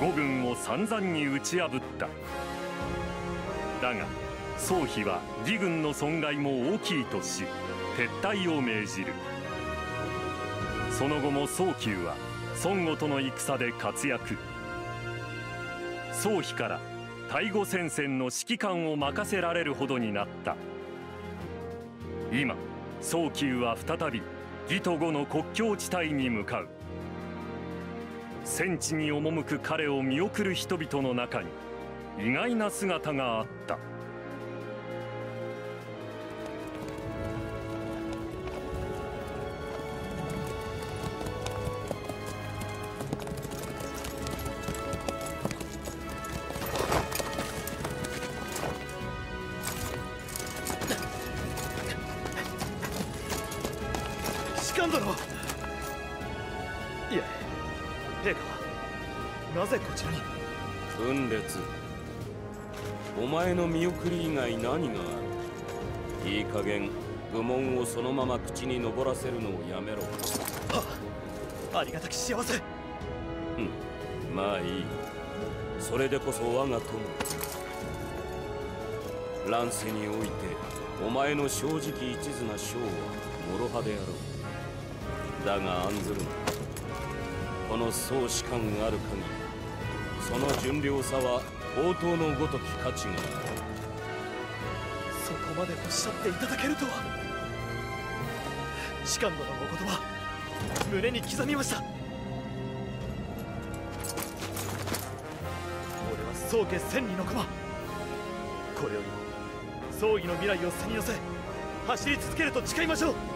呉軍を散々に打ち破った。だが宗妃は魏軍の損害も大きいとし撤退を命じる。その後も宗久は孫悟との戦で活躍。宗妃から対呉戦線の指揮官を任せられるほどになった。今宗久は再び魏と呉の国境地帯に向かう。戦地に赴く彼を見送る人々の中に意外な姿があった。 士官殿。いえ、陛下はなぜこちらに？ 分裂。お前の見送り以外何がある？いい加減愚問をそのまま口に上らせるのをやめろ。 はありがたき幸せ。 まあいい。それでこそ我が友。乱世においてお前の正直一途な将は諸刃であろう。だが案ずるな。この総士官ある限りその純良さは宝刀のごとき価値がある。 そこまでおっしゃっていただけるとは。士官殿のお言葉胸に刻みました。俺は宗家千里の駒。これより葬儀の未来を背に乗せ走り続けると誓いましょう。